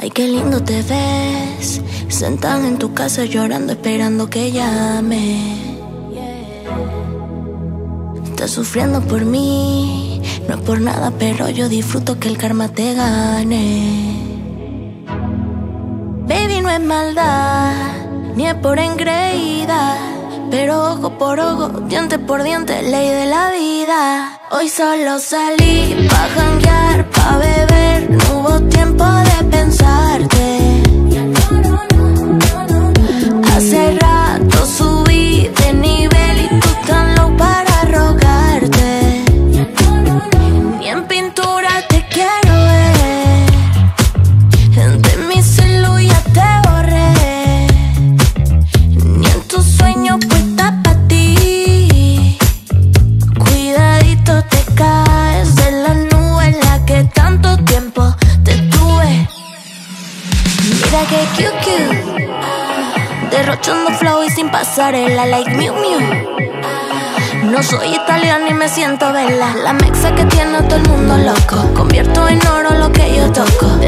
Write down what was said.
Ay, qué lindo te ves, sentada en tu casa llorando, esperando que llame. Estás sufriendo por mí, no es por nada, pero yo disfruto que el karma te gane. Baby, no es maldad, ni es por engreída, pero ojo por ojo, diente por diente, ley de la vida. Hoy solo salí pa' janguear, pa' beber, no hubo tiempo de pensarte. Hace rato subí de nivel y tú tan low para rogarte. Ni en pintura te quiero ver, de mi celu ya te borré. Ni en tus sueños puesta pa' ti. Cuidadito te caes de la nube en la que tanto tiempo te tuve. Mira que cute, derrochando flow y sin pasarela like Miu Miu. No soy italiana y me siento bella, la mexa que tiene a todo el mundo loco. Convierto en oro lo que yo toco.